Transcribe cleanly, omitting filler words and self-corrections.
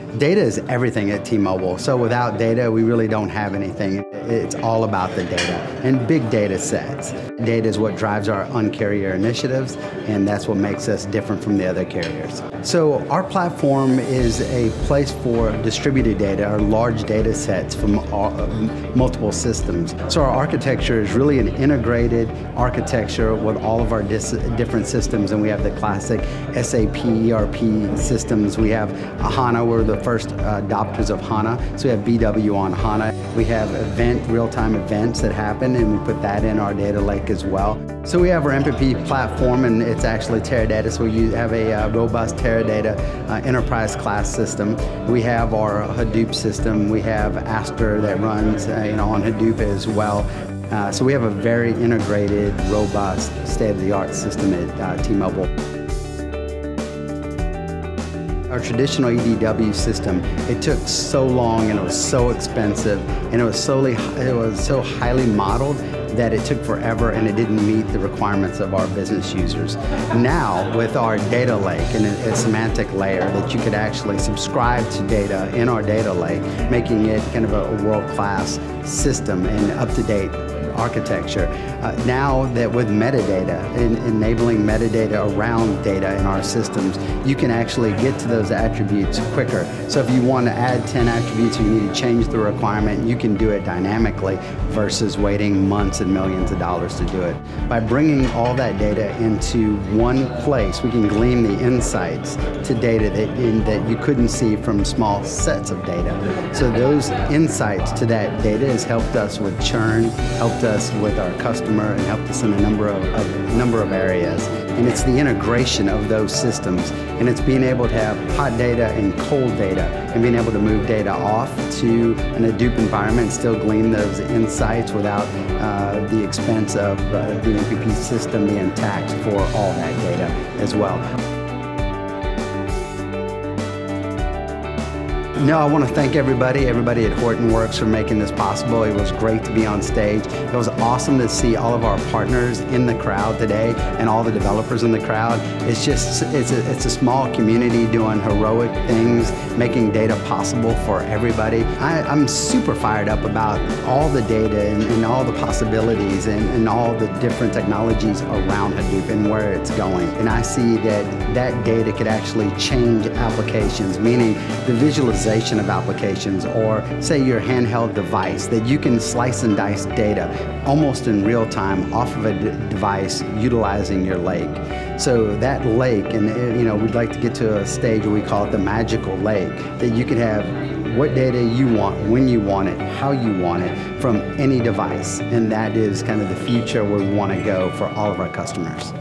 Data is everything at T-Mobile. So without data, we really don't have anything. It's all about the data and big data sets. Data is what drives our Un-carrier initiatives, and that's what makes us different from the other carriers. So our platform is a place for distributed data, or large data sets from multiple systems. So our architecture is really an integrated architecture with all of our different systems, and we have the classic SAP ERP systems. We have HANA. We're the first adopters of HANA, so we have BW on HANA. We have real-time events that happen, and we put that in our data lake as well. So we have our MPP platform, and it's actually Teradata, so we have a robust Teradata enterprise class system. We have our Hadoop system. We have Aster that runs on Hadoop as well. So we have a very integrated, robust, state-of-the-art system at T-Mobile. Our traditional EDW system, it took so long and it was so expensive and it was so highly modeled that it took forever and it didn't meet the requirements of our business users. Now, with our data lake and a semantic layer that you could actually subscribe to data in our data lake, making it kind of a world-class system and up-to-date architecture. Now that with metadata, enabling metadata around data in our systems, you can actually get to those attributes quicker. So if you want to add 10 attributes and you need to change the requirement, you can do it dynamically versus waiting months and millions of dollars to do it. By bringing all that data into one place, we can glean the insights to data that you couldn't see from small sets of data. So those insights to that data has helped us with churn, helped us with our customer, and helped us in a number of areas. And it's the integration of those systems, and it's being able to have hot data and cold data, and being able to move data off to an Hadoop environment and still glean those insights without the expense of the MPP system being taxed for all that data as well. No, I want to thank everybody at Hortonworks for making this possible. It was great to be on stage. It was awesome to see all of our partners in the crowd today and all the developers in the crowd. It's a small community doing heroic things, making data possible for everybody. I'm super fired up about all the data and all the possibilities and all the different technologies around Hadoop and where it's going. And I see that data could actually change applications, meaning the visualization of applications, or say your handheld device, that you can slice and dice data almost in real time off of a device utilizing your lake. So that lake, and we'd like to get to a stage where we call it the magical lake, that you can have what data you want, when you want it, how you want it, from any device. And that is kind of the future where we want to go for all of our customers.